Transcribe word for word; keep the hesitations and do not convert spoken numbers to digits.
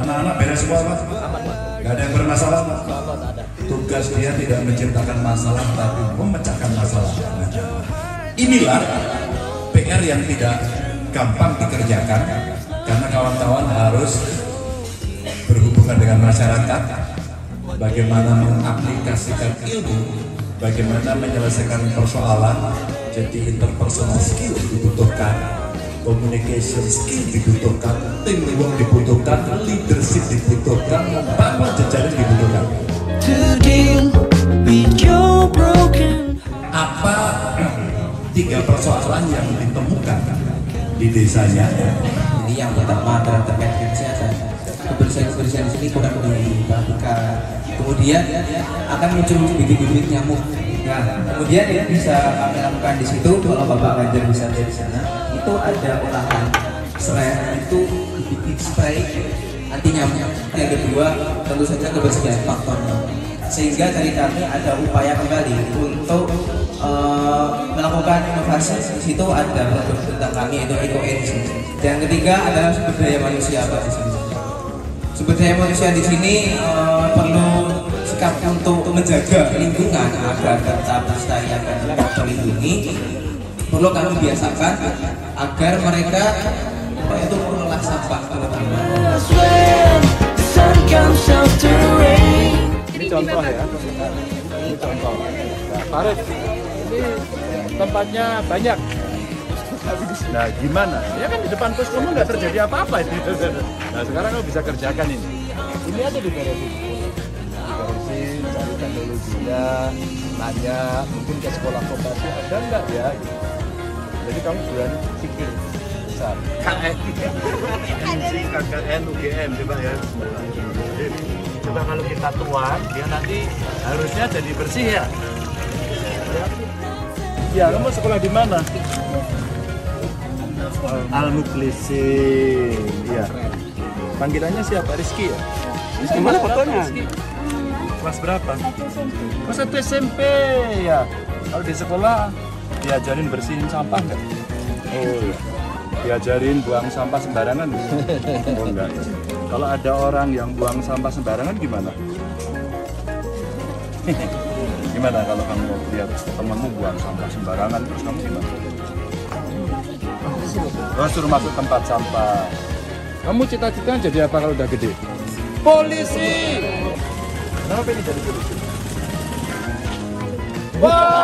Anak-anak beres semua Pak? Gak ada yang bermasalah Pak? Tugas dia tidak menciptakan masalah tapi memecahkan masalah. Inilah P R yang tidak gampang dikerjakan karena kawan-kawan harus berhubungan dengan masyarakat, bagaimana mengaplikasikan ilmu, bagaimana menyelesaikan persoalan. Jadi interpersonal skill dibutuhkan, communication skill dibutuhkan, teamwork dibutuhkan, leadership dibutuhkan, membangun jejaring dibutuhkan. Apa tiga persoalan yang ditemukan di desanya? Jadi yang pertama adalah terkait dengan kesehatan. Kebersihan-kebersihan di sini kurang diperhatikan. Kemudian akan muncul bibit-bibit nyamuk. Nah, kemudian yang bisa kami lakukan di situ, kalau Bapak Ganjar bisa lihat di sana, itu ada olahan serai, itu bibit spray anti nyamuk. Yang kedua, tentu saja kebersihan faktornya. Sehingga dari kami ada upaya kembali untuk uh, melakukan inovasi. Di situ ada produk tentang kami itu eco-energy. Dan yang ketiga adalah sumber daya manusia Pak di sini. Sumber daya manusia di sini uh, perlu sikap untuk menjaga lingkungan agar tetap lestari, agar tetap terlindungi. Perlu kami biasakan agar mereka itu mengolah sampah terutama. Ini contoh ya, ini contoh. Nah, Farid, ini tempatnya banyak. Nah gimana? Ya kan di depan puskesmas nggak terjadi apa-apa ini. Nah sekarang kamu bisa kerjakan ini. Ini aja diberesin. Diberesin, cari teknologinya, nanya, mungkin ke sekolah vokasi ada nggak ya? Gitu. Jadi kamu berani pikir besar. K N, K K N, U G M, coba ya. Coba kalau kita tuan, dia nanti harusnya jadi bersih ya. Ya, kamu sekolah di mana? Al-Mukhlisin, iya. Panggilannya siapa? Rizky ya? Rizky mana fotonya? Kelas berapa? Kelas satu S M P ya. Kalau di sekolah diajarin bersihin sampah nggak? Oh iya. Diajarin buang sampah sembarangan? Oh enggak. Kalau ada orang yang buang sampah sembarangan gimana? Gimana kalau kamu lihat temanmu buang sampah sembarangan terus kamu gimana? Oh, suruh masuk tempat sampah. Kamu cita-cita jadi apa kalau udah gede? Polisi. Kenapa ini jadi polisi? Wah.